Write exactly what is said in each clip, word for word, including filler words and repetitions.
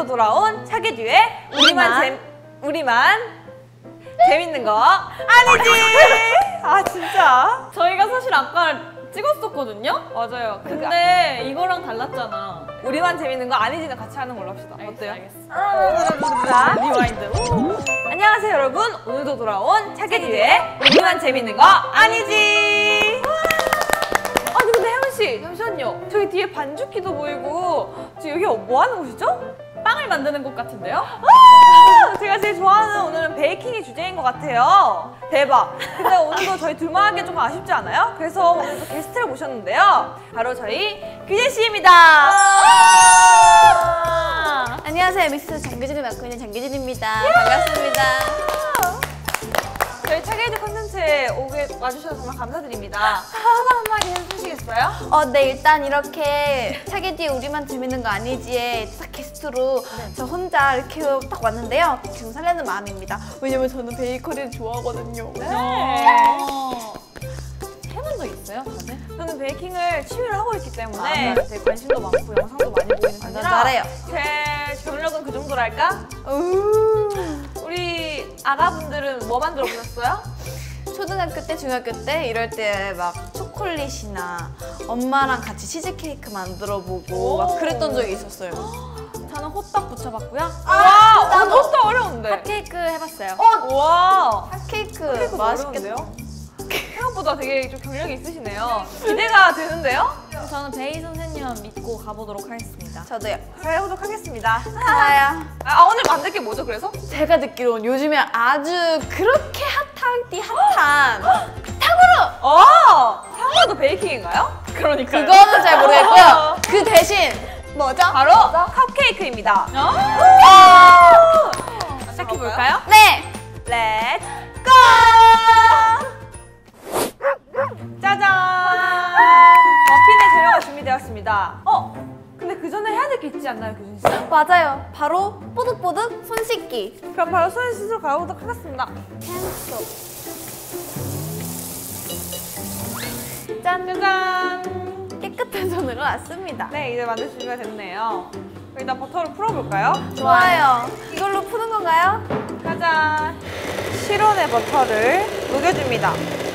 오늘도 돌아온 차계듀의 우리만 재 우리만 재밌는 거 아니지. 아 진짜 저희가 사실 아까 찍었었거든요? 맞아요. 근데 이거랑 달랐잖아. 우리만 재밌는 거 아니지는 같이 하는 걸로 합시다. 알겠어, 어때요? 알겠어. 자, 리와인드. 안녕하세요 여러분. 오늘도 돌아온 차계듀의 우리만 재밌는 거 아니지. 아니 근데 혜원씨 잠시만요. 저기 뒤에 반죽기도 보이고 지금 여기 뭐 하는 곳이죠? 빵을 만드는 곳 같은데요? 아, 제가 제일 좋아하는 오늘은 베이킹이 주제인 것 같아요. 대박. 근데 오늘도 저희 둘만 하기엔 조금 아쉽지 않아요? 그래서 오늘도 게스트를 모셨는데요. 바로 저희 규진씨입니다. 안녕하세요. 미스 장규진을 맡고 있는 장규진입니다. 반갑습니다. 저희 차계듀 콘텐츠에 오게 와주셔서 정말 감사드립니다. 소감 한마디 해주시겠어요? 어, 네, 일단 이렇게 차계듀의 우리만 재밌는 거 아니지에 딱 게스트로 네. 저 혼자 이렇게 딱 왔는데요. 지금 설레는 마음입니다. 왜냐면 저는 베이커리를 좋아하거든요. 어. 해본 적 있어요, 다들? 저는 베이킹을 취미로 하고 있기 때문에 아, 되게 관심도 많고 영상도 많이 보이는 편이라 잘해요. 제 경력은 그 정도랄까? 우리 아가분들은 뭐 만들어 보셨어요? 초등학교 때, 중학교 때 이럴 때 막 초콜릿이나 엄마랑 같이 치즈케이크 만들어보고 막 그랬던 적이 있었어요. 저는 호떡 붙여봤고요. 아, 어, 너무 어려운데. 핫케이크 해봤어요. 어, 와. 핫케이크 핫케이크 맛있겠네요. 생각보다 되게 좀 경력이 있으시네요. 기대가 되는데요? 저는 베이 선생님만 믿고 가보도록 하겠습니다. 저도요. 잘 해보도록 하겠습니다. 좋아요. 아, 오늘 만들 게 뭐죠, 그래서? 제가 듣기로는 요즘에 아주 그렇게 핫하디 핫한 탕후루! 어! 탕후루도 베이킹인가요? 그러니까요. 그거는 잘 모르겠고요. 그 대신 뭐죠? 바로 컵케이크입니다. 어? 시작해볼까요? 네! 렛츠 고! 짜잔! 머핀의 재료가 준비되었습니다. 어? 근데 그 전에 해야 될 게 있지 않나요, 규진 씨? 맞아요. 바로 뽀득뽀득 손 씻기. 그럼 바로 손 씻으러 가보도록 하겠습니다. 캔소. 짠! 짜잔! 깨끗한 손으로 왔습니다. 네, 이제 만들 준비가 됐네요. 일단 버터를 풀어볼까요? 좋아요. 이걸로 푸는 건가요? 짜잔! 실온의 버터를 녹여줍니다.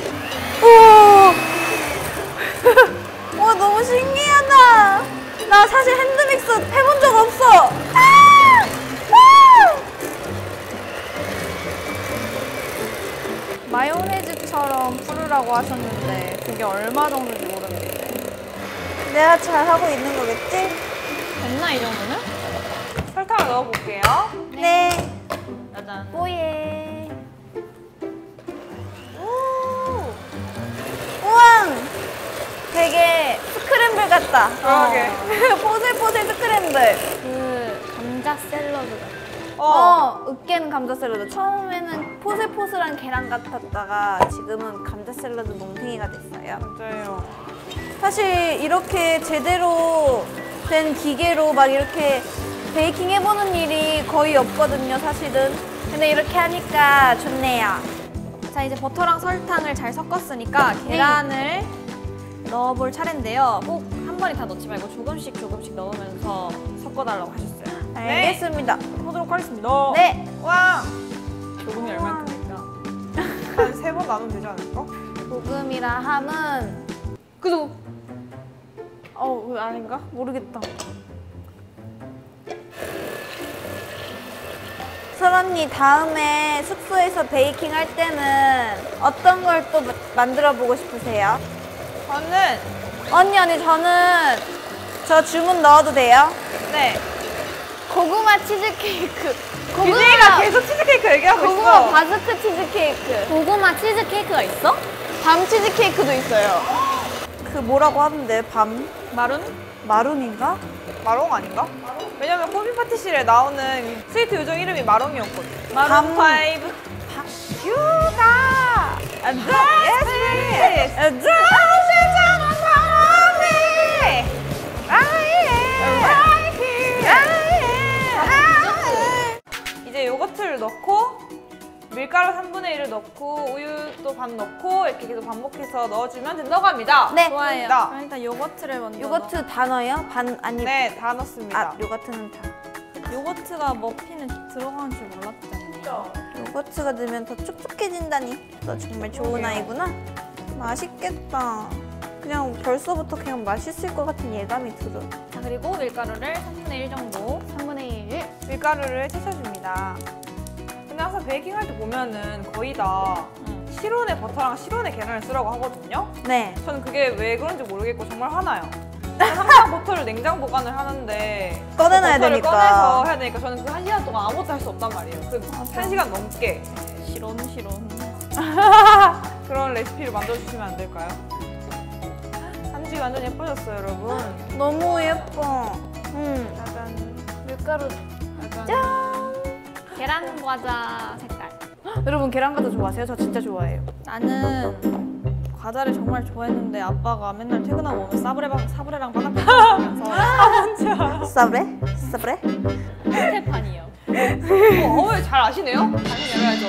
오! 와, 너무 신기하다. 나 사실 핸드믹스 해본 적 없어. 아! 아! 마요네즈처럼 풀으라고 하셨는데 그게 얼마 정도인지 모르겠는데. 내가 잘 하고 있는 거겠지? 됐나, 이 정도는? 설탕을 넣어볼게요. 네. 짜잔. 뽀예. 오! 우와! 되게 스크램블 같다. 그러게. 어. 포슬포슬 스크램블. 그 감자 샐러드 같은. 어. 어, 으깬 감자 샐러드. 처음에는 포슬포슬한 계란 같았다가 지금은 감자 샐러드 몽탱이가 됐어요. 맞아요. 사실 이렇게 제대로 된 기계로 막 이렇게 베이킹 해보는 일이 거의 없거든요, 사실은. 근데 이렇게 하니까 좋네요. 자, 이제 버터랑 설탕을 잘 섞었으니까 계란을 넣어볼 차례인데요. 꼭 한 번에 다 넣지 말고 조금씩 조금씩 넣으면서 섞어달라고 하셨어요. 알겠습니다. 해보도록 하겠습니다. 네. 와! 조금이 얼마큼일까? 한 세 번 나누면 되지 않을까? 조금이라 함은 그죠? 어, 아닌가? 모르겠다. 설언니 다음에 숙소에서 베이킹 할 때는 어떤 걸 또 만들어 보고 싶으세요? 저는 언니 언니 저는 저 주문 넣어도 돼요? 네. 고구마 치즈케이크. 규진이가 계속 치즈케이크 얘기하고 고구마 있어. 바스크 치즈케이크. 고구마 치즈케이크가 있어? 밤 치즈케이크도 있어요. 그 뭐라고 하던데 밤? 마룬? 마룬인가? 마롱 아닌가? 왜냐면 코비 파티실에 나오는 스위트 요정 이름이 마롱이었거든. 밤- 마룬 파이브. 슈가! 예스! 이제 요거트를 넣고 밀가루 삼분의 일을 넣고 우유도 반 넣고 이렇게 계속 반복해서 넣어주면 된다고 합니다. 네. 좋아요. 좋습니다. 그럼 일단 요거트를 먼저 요거트 다 넣어요? 반 아니 네, 다 넣습니다. 아 요거트는 다. 요거트가 머핀에 들어가는 줄 몰랐잖아요. 요거트가 넣으면 더 촉촉해진다니. 너 정말 좋은 그러게요. 아이구나. 맛있겠다. 그냥 벌써부터 그냥 맛있을 것 같은 예감이 들어. 자, 그리고 밀가루를 삼분의 일 정도. 삼분의 일. 밀가루를 채쳐줍니다. 근데 항상 베이킹 할 때 보면은 거의 다 응. 실온의 버터랑 실온의 계란을 쓰라고 하거든요. 네. 저는 그게 왜 그런지 모르겠고 정말 화나요. 저는 항상 버터를 냉장 보관을 하는데 꺼내놔야 버터를 되니까. 꺼내서 해야 되니까 저는 그 한 시간 동안 아무것도 할 수 없단 말이에요. 그 한 시간 넘게 실온, 실온. 그런 레시피를 만들어주시면 안 될까요? 한지 완전 예뻐졌어요, 여러분. 너무 예뻐. 음. 짜잔. 밀가루. 짜잔. 짠. 계란 과자 색깔. 여러분 계란 과자 좋아하세요? 저 진짜 좋아해요. 나는 과자를 정말 좋아했는데 아빠가 맨날 퇴근하고 오면 사브레랑, 사브레랑 바삭바삭하면서 사브레? 사브레? 스테판이요. 어, 어머니 잘 아시네요? 당연히 알아야죠,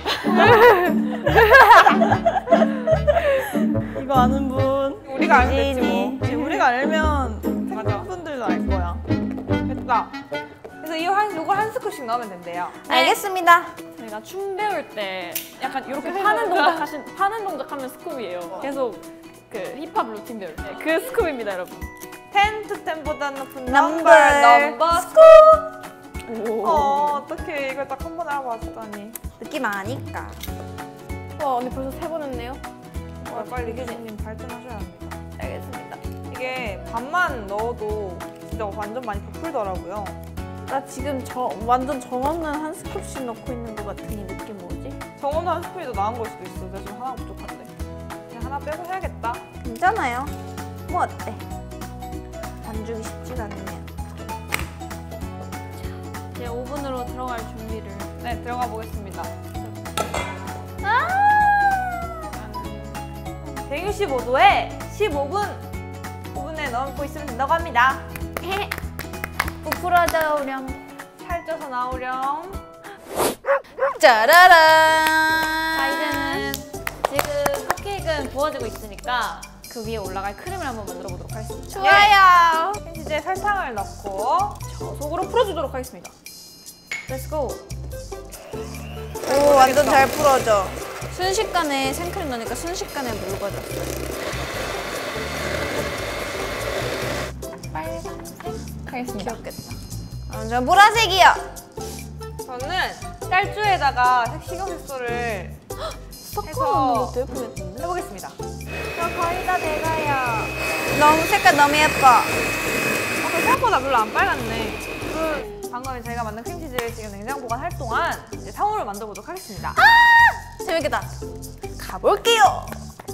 어머니. 이거 아는 분. 우리가 알면 됐지 지니. 뭐. 이제 우리가 알면 맞아. 팬분들도 알 거야. 됐다. 그래서 이 한, 이걸 한 스푼씩 넣으면 된대요. 알겠습니다. 저희가 춤 배울 때 약간 이렇게 파는 동작 하신 파는 동작 하면 스쿱이에요. 계속 그 힙합 루틴 배울 때 그 스쿱입니다, 여러분. 텐 to 텐보다 높은 넘버, 넘버 넘버 오. 어, 어떡해. 이걸 딱 한 번에 하고 왔다니. 느낌 아니까. 와, 언니 벌써 세 번 했네요. 어, 빨리 교수님 발전하셔야 합니다. 알겠습니다. 이게 반만 넣어도 진짜 완전 많이 부풀더라고요. 나 지금 저 완전 정없는 한 스쿱씩 넣고 있는 것 같은 이 느낌 뭐지? 정원도 한 스푼이 더 나은 걸 수도 있어. 내가 지금 하나 부족한데. 그냥 하나 빼고 해야겠다. 괜찮아요. 뭐 어때? 반죽이 쉽지가 않네요. 이제 오븐으로 들어갈 준비를. 네, 들어가 보겠습니다. 백육십오 도에 십오 분 오븐에 넣고 있으면 된다고 합니다. 부풀어져 오렴. 살쪄서 나오렴. 짜라란. 자, 이제는 지금 컵케이크는 부어지고 있으니까 그 위에 올라갈 크림을 한번 만들어 보도록 하겠습니다. 좋아요. 흰치즈에 설탕을 넣고 저속으로 풀어주도록 하겠습니다. Let's go. 오, 완전 잘 풀어져. 순식간에 생크림 넣으니까 순식간에 묽어졌어. 하겠습니다. 귀엽겠다. 완전 보라색이요. 저는 짤주에다가 식용 색소를 섞어 넣는 것도 예쁘겠던데? 해보겠습니다. 저 거의 다 돼가요. 너무 색깔 너무 예뻐. 아, 그 생각보다 별로 안 빨갛네. 그 방금 저희가 만든 크림치즈를 지금 냉장 보관할 동안 이제 탕후루를 만들어 보도록 하겠습니다. 재밌겠다. 가볼게요.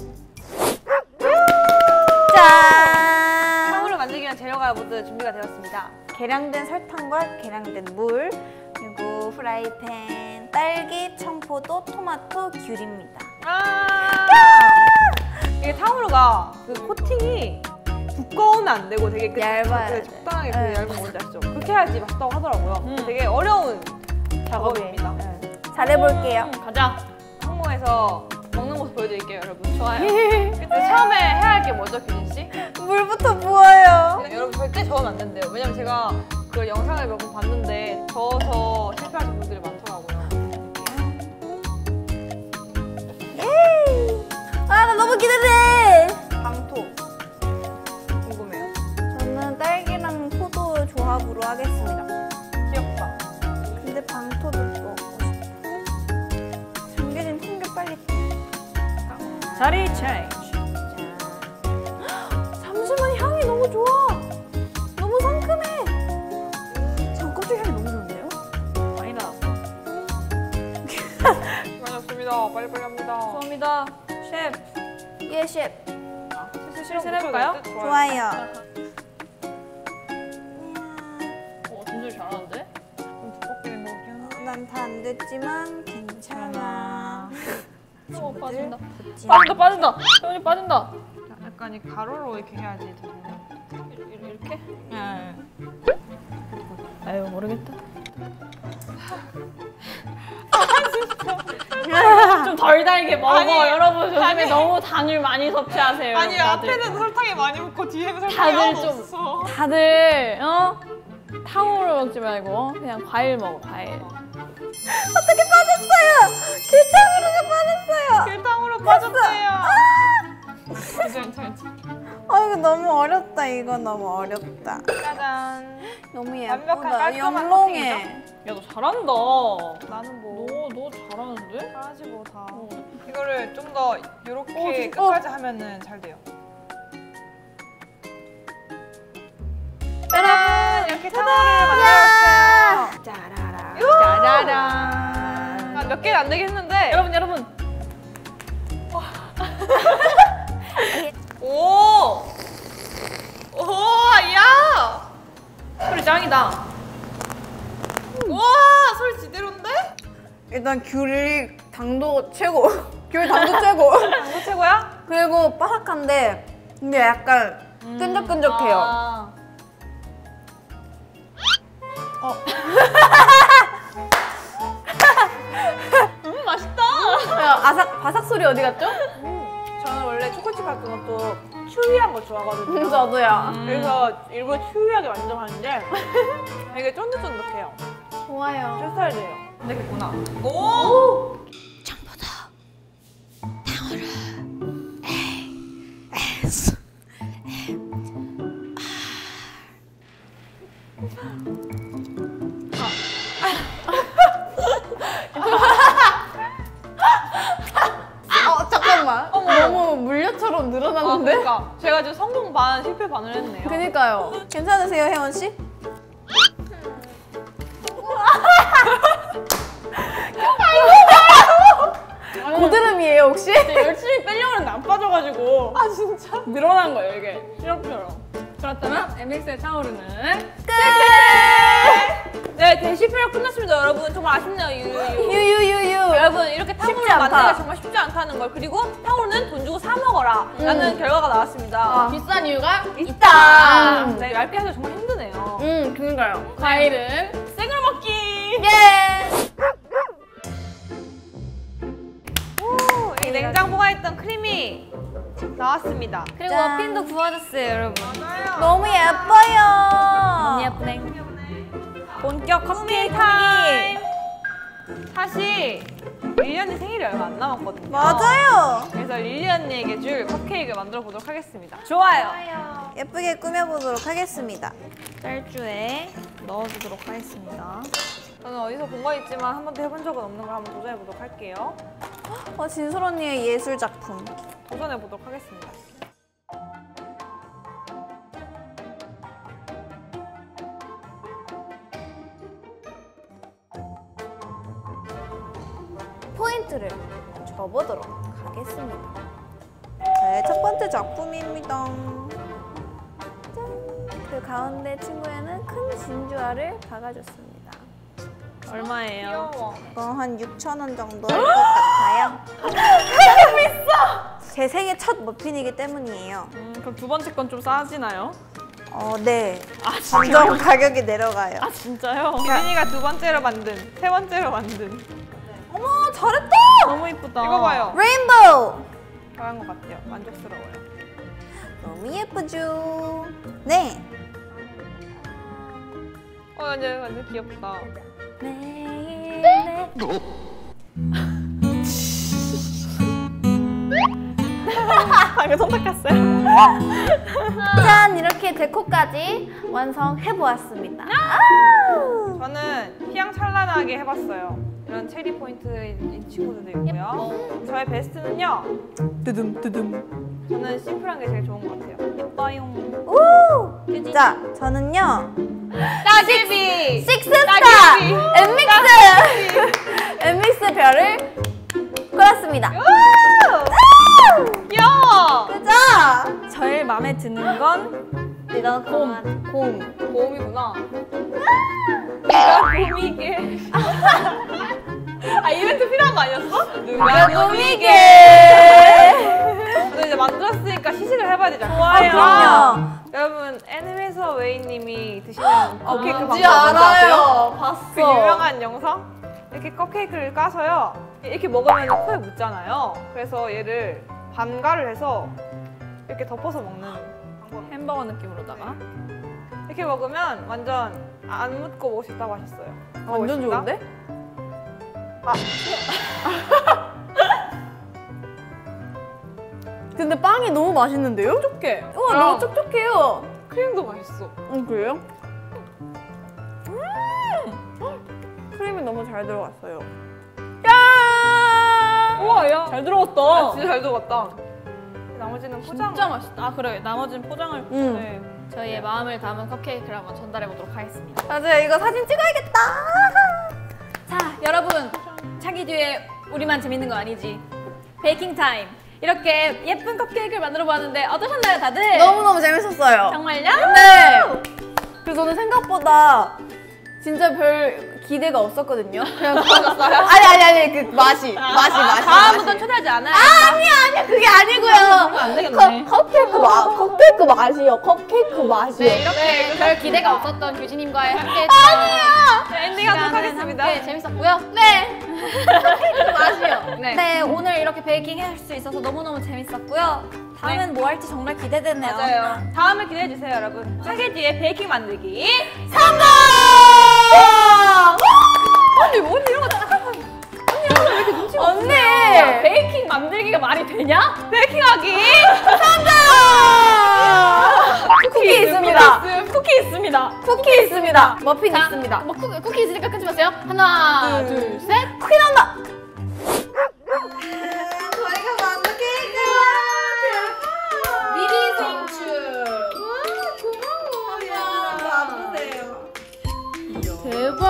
짠. 탕후루 만들기 위한 재료가 모두 준비가 되었습니다. 계량된 설탕과 계량된 물, 그리고 프라이팬, 딸기, 청포도, 토마토, 귤입니다. 아 이게 탕후루가 그 코팅이 두꺼우면 안 되고 되게 그 얇아야 그 돼. 적당하게 그 네. 얇은 거 뭔지 아시죠? 그렇게 해야지 맛있다고 하더라고요. 음. 되게 어려운 작업입니다. 잘해볼게요. 음, 가자. 항공에서 먹는 모습 보여드릴게요, 여러분. 좋아요. 근데 처음에 해야 할 게 뭐죠, 규진 씨? 물부터 부어요. 여러분 절대 저으면 안 된대요. 왜냐면 제가 그 영상을 몇 번 봤는데 저어서 실패하신 분들이 많더라고요. 예! 아, 나 너무 기대돼. 방토 궁금해요. 저는 딸기랑 포도 조합으로 하겠습니다. 귀엽다. 근데 방토도 먹고 싶어. 정규진 챙겨 빨리. 자리 체인지. 잠시만, 향이 너무 좋아. 너무 상큼해. 전 껍질 향이 너무 좋은데요? 많이 나왔어. 시간이 없습니다. 빨리빨리 합니다. 감사합니다. 셰프. 예, 셰프. 슬슬 실실 해볼까요? 좋아요. 오, 진짜 잘하는데? 좀 두껍게 된 거긴 한데. 난 다 안 됐지만 괜찮아. 오, 빠진다. 좋지. 빠진다, 빠진다. 태훈이 빠진다. 약간 이 가로로 이렇게 해야지 되는. 이렇게? 네. 아유, 모르겠다. 좀 덜 달게 먹어. 아니, 여러분, 요즘에 아니. 너무 당을 많이 섭취하세요. 아니 여러분, 다들. 앞에는 설탕이 많이 묻고 뒤에는 설탕이 다들 하나도 좀- 없어. 다들 어? 탕후루 먹지 말고 그냥 과일 먹어, 과일. 어떻게 빠졌어요? 길탕으로가 빠졌어요. 길탕으로 빠졌어요. 괜찮아, 괜찮아. 아 이거 너무 어렵다. 이거 너무 어렵다. 짜잔. 너무 완벽한 예쁘다. 깔끔한 영롱해. 야, 너 잘한다. 나는 뭐 너, 너 잘하는데? 잘하지 뭐 다. 어. 이거를 좀 더 이렇게 어, 진짜? 끝까지 하면은 잘 돼요. 짜란! 이렇게 탕후루를 만들었어요. 짜라라. 짜라란. 짜라란. 아, 몇 개는 안 되게 했는데. 여러분, 여러분. 오! 오, 야! 소리 짱이다. 와, 소리 지대로인데? 일단 귤이 당도 최고. 귤 당도 최고. 당도 최고야? 그리고 바삭한데 근데 약간 끈적끈적해요. 아. 음, 맛있다. 야, 아삭 바삭 소리 어디 갔죠? 저는 원래 초코칩 같은 것도 추위한 거 좋아하거든요. 저도요. 그래서 일부러 추위하게 만들어봤는데 되게 쫀득쫀득해요. 좋아요. 제 스타일이에요. 되겠구나. 오! 어 잠깐만. 어머. 너무 물려처럼 아, 늘어났는데? 그러니까 제가 지금 성공 반, 실패 반을 했네요. 그니까요. 괜찮으세요, 혜원 씨? 고드름이에요 혹시? 열심히 빼려고 했는데 안 빠져가지고 아, 진짜? 늘어난 거예요, 이게. 시럽처럼. 그렇다면 엠엑스의 탕후루는 네, 대실패로 끝났습니다, 여러분. 정말 아쉽네요, 유유유. 유유유유. 여러분, 이렇게 탕후루 쉽지 않다. 만드는 게 정말 쉽지 않다는 걸. 그리고 탕후루는 돈 주고 사 먹어라. 라는 결과가 나왔습니다. 비싼 이유가 있다. 음, 네, 얇게 해서 정말 힘드네요. 음, 그니까요. 과일은 생으로 먹기. 예. 오, 이 냉장고가 있던 크림이 나왔습니다. 그리고 짠. 머핀도 구워졌어요, 여러분. 맞아요. 너무 예뻐요. 너무 예쁘네. 본격 컵케이크 타임! 사실 릴리 언니 생일이 얼마 안 남았거든요. 맞아요. 그래서 릴리 언니에게 줄 컵케이크를 만들어 보도록 하겠습니다. 좋아요. 예쁘게 꾸며보도록 하겠습니다. 짤주에 넣어주도록 하겠습니다. 저는 어디서 본 건 있지만 한 번도 해본 적은 없는 걸 한번 도전해 보도록 할게요. 어, 진솔 언니의 예술 작품. 도전해 보도록 하겠습니다. 포인트를 줘보도록 하겠습니다. 네, 첫 번째 작품입니다. 짠! 그 가운데 친구에는 큰 진주알을 박아줬습니다. 얼마예요? 귀여워. 이거 한 육천 원 정도 할 것 같아요. 너무 비싸! 제 생애 첫 머핀이기 때문이에요. 음, 그럼 두 번째 건 좀 싸지나요? 어, 네. 아, 점점 가격이 내려가요. 아, 진짜요? 유진이가 두 번째로 만든, 세 번째로 만든. 어머, 잘했다! 너무 이쁘다. 이거 봐요. 레인보우! 잘한 것 같아요. 만족스러워요. 너무 예쁘죠? 네. 어, 완전, 완전 귀엽다. 매일 내 방금 선택했어요. 짠! 이렇게 데코까지 완성해보았습니다. 저는 휘황찬란하게 해봤어요. 이런 체리 포인트인 친구들도 있고요. 저의 베스트는요. 두둠 두둠. 저는 심플한 게 제일 좋은 것 같아요. 예뻐요. 오! 자, 저는요. 따개비! 식스스타! 따개비! 엠믹스! 엠믹스 별을 골랐습니다. 귀여워! 그죠? 제일 마음에 드는 건 이런 곰. 곰. 곰이구나. 누가 곰이게. 아, 이벤트 필요한 거 아니었어? 누가 곰이게! 저도 이제 만들었으니까 시식을 해봐야 되잖아요. 좋아요. 그럼요. 여러분, 애니메이서 웨이님이 드시는 컵케이크 방법 뭔지 뭔지 아세요? 알아요. 봤어. 그 유명한 영상? 이렇게 컵케이크를 까서요. 이렇게 먹으면 코에 묻잖아요. 그래서 얘를 반가를 해서 이렇게 덮어서 먹는 방법. 햄버거 느낌으로다가 이렇게 먹으면 완전 안 묻고 먹을 수 있다고 하셨어요. 완전 먹어보겠습니다. 좋은데? 근데 빵이 너무 맛있는데요? 촉촉해. 우와, 너무 촉촉해요. 크림도 맛있어. 응, 그래요? 음! 크림이 너무 잘 들어갔어요. 짠! 우와, 야. 잘 들어갔다. 아, 진짜 잘 들어갔다. 나머지는 포장. 진짜 맛있다. 아 그래, 나머지는 포장을 음. 네. 저희의 마음을 담은 컵케이크를 한번 전달해 보도록 하겠습니다. 맞아요. 이거 사진 찍어야겠다. 자, 여러분, 차기 뒤에 우리만 재밌는 거 아니지? 베이킹 타임. 이렇게 예쁜 컵케이크를 만들어 보았는데 어떠셨나요, 다들? 너무너무 재밌었어요. 정말요? 네. 그리고 저는 생각보다 진짜 별 기대가 없었거든요. 그냥 먹었어요? 아니 아니 아니 그 맛이 맛이 맛이 다음부터는 맛이. 초대하지 않아요. 아니야 아니야 그게 아니고요. 안 되겠네. 컵, 컵케이크 맛 컵케이크 맛이요. 컵케이크 맛이요. 네, 이렇게 별 기대가 없었던 규진님과의 함께했던 네, 엔딩하도록 시간은 하겠습니다. 함께 재밌었고요. 네. 컵케이크 맛이요. 네. 네, 오늘 이렇게 베이킹 할 수 있어서 너무너무 재밌었고요. 다음엔 뭐 할지 정말 기대되네요. 맞아요. 다음을 기대해주세요, 여러분. 차기 뒤에 베이킹 만들기. 성공! 언니, 뭔 이런 거 딱딱한 언니, 오늘 왜 이렇게 눈치가 없어? 언니! 야, 베이킹 만들기가 말이 되냐? 베이킹하기. 쿠키 있습니다. 쿠키 있습니다. 쿠키 있습니다. 머핀 자, 있습니다. 뭐 쿠, 쿠키 있으니까 끊지 마세요. 하나, 둘, 둘, 셋. 쿠키 나온다. 저희가 만든 케이크야. 미리 생축. 고마워요. 대박.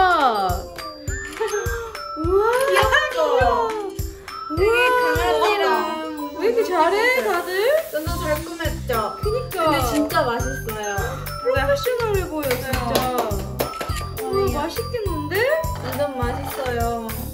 귀엽죠? 되게 강아지랑 왜 이렇게 잘해, 다들? 완전 잘 꾸몄죠? 그니까. 근데 진짜 맛있어요. 프로페셔널해 보여, 진짜. 와, 맛있겠는데? 완전 맛있어요.